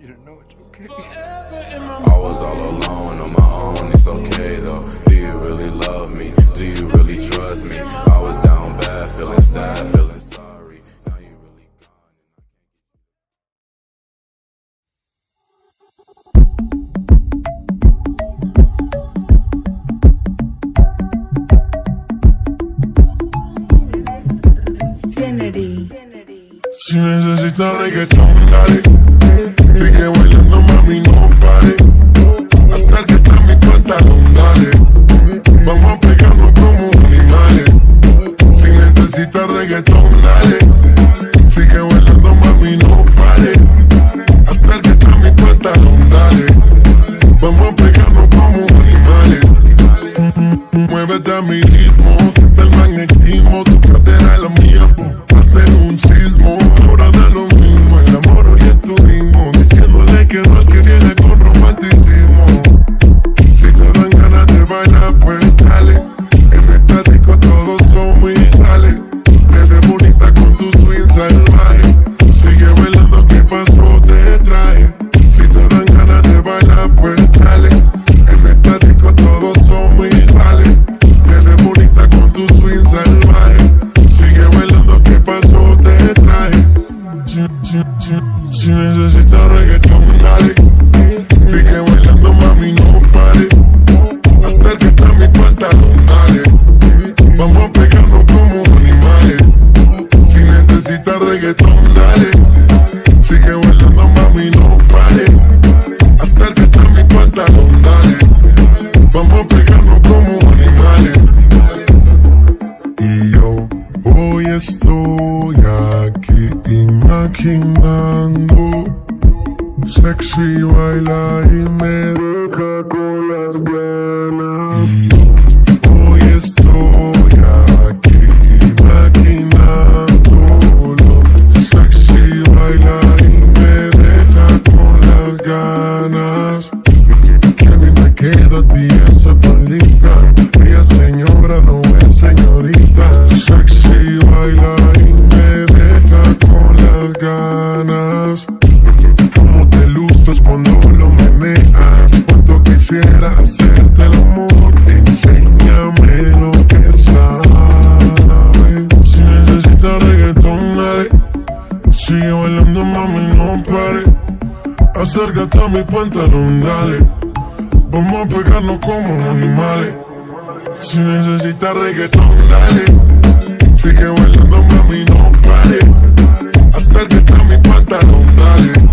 you to know it's okay. I was all alone on my own, it's okay though. Do you really love me? Do you really trust me? I was down bad, feeling sad, feeling sorry. Now you really gone and I can't. Si necesitas reggaetón, dale. Sigue bailando, mami, no pare. Acércate a mi pantalón, dale. Vamos a pegarnos como animales. Si necesitas reggaetón, dale. Sigue bailando, mami, no pare. Acércate a mi pantalón, dale. Vamos a pegarnos como animales. Muévete a mi ritmo, siente el magnetismo. Tu cadera es la mía, hacen un sismo. Ahora da lo mismo, el amor hoy es turismo. Diciéndole que no al que viene con romanticismo. Si te dan ganas de bailar, pues dale. En esta disco todos somos iguales. Te ves bonita con tu swing salvaje. Sigue bailando, ¿qué pasó? Te traje. Si te dan ganas de bailar, pues dale. En esta disco todos somos iguales. Te ves bonita con tu swing salvaje. Sigue bailando, ¿qué pasó? Te traje. Si necesitas reggaetón, dale. Sigue bailando, mami, no pare. Acércate a mi pantalón, dale. Vamos a pegarnos como animales. Si necesitas reggaetón, dale. Sigue bailando, mami, no pare. Acércate a mi pantalón, dale. Vamos a pegarnos como animales. Y yo hoy estoy aquí imaginando. Sexy baila y me deja con las ganas. Y yo hoy estoy aquí imaginándolo. Sexy baila y me deja con las ganas. Que bien te queda a ti esa faldita. Ella señora no es señorita. Sexy baila y me deja con las ganas. Cómo te luces cuando lo meneas. Cuánto quisiera hacerte el amor. Enséñame lo que sabes. Si necesitas reggaetón, dale. Sigue bailando, mami, no pare. Acércate a mi pantalón, dale. Vamos a pegarnos como animales. Si necesitas reggaetón, dale. Sigue bailando, mami, no pare. Acércate a mi pantalón, dale.